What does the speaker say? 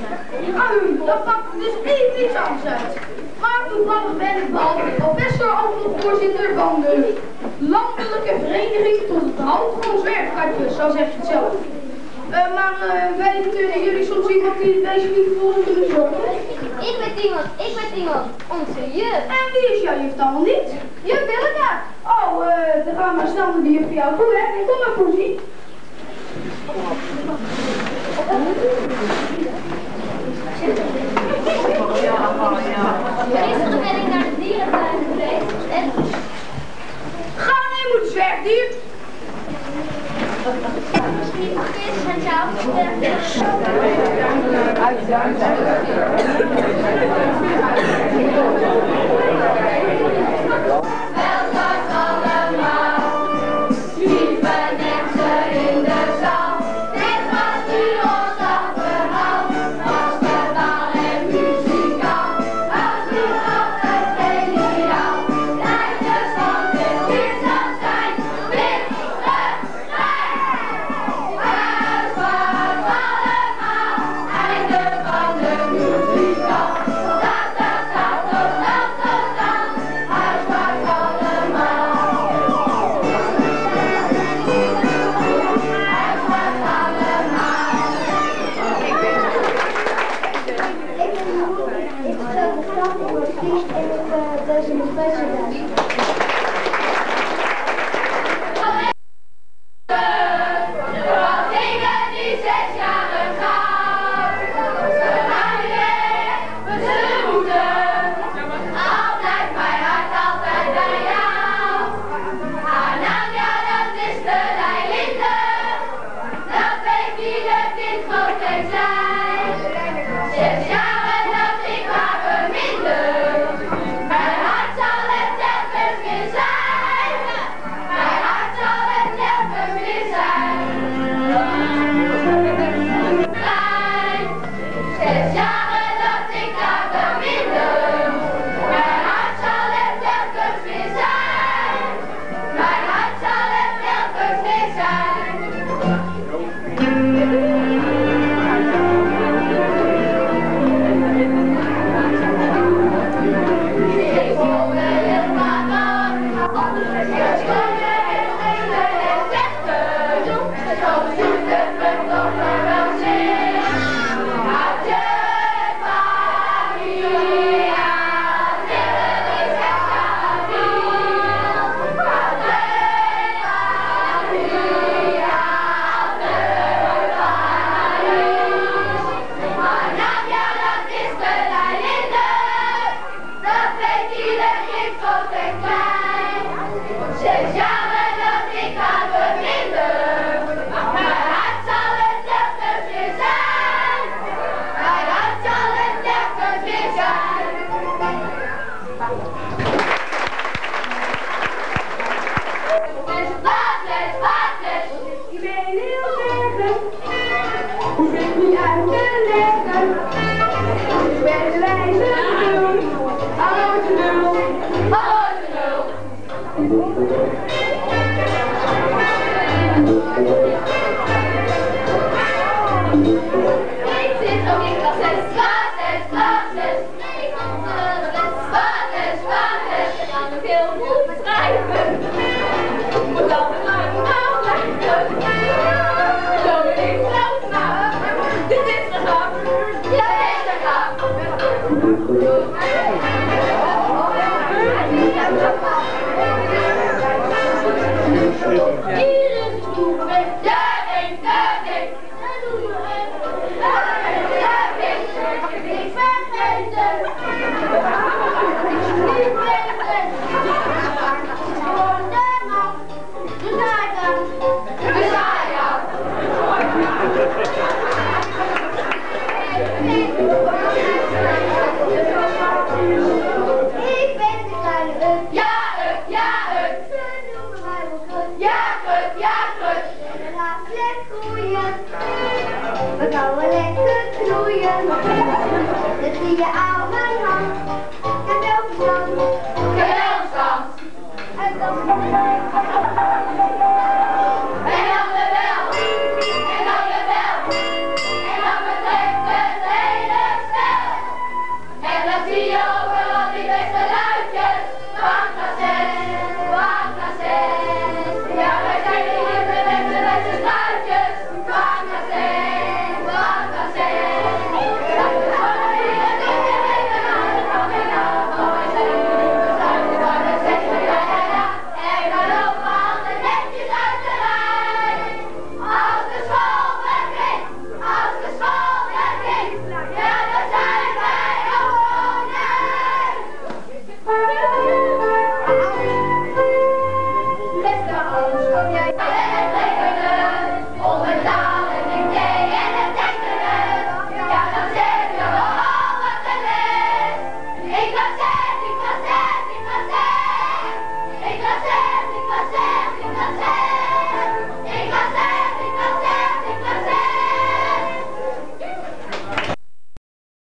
Dat maakt dus even iets anders uit. Maar toevallig ben ik professor of voorzitter van de Landelijke Vereniging tot het behoud van zwerfkatjes, zo zeg je het zelf. Maar weten jullie soms iemand die het beestje niet voor kunnen zorgen? Ik weet iemand, onze juf. En wie is jouw juf dan niet? Juf Willeke. Oh, dan gaan we maar snel naar de juf voor jou toe, hè? Kom maar, Poesie. Gisteren ben ik naar de dierentuin geweest en... Ga mee, moet zwerfdier. Misschien vergis met jou We gaan lekker knoeien, dat zie je aan.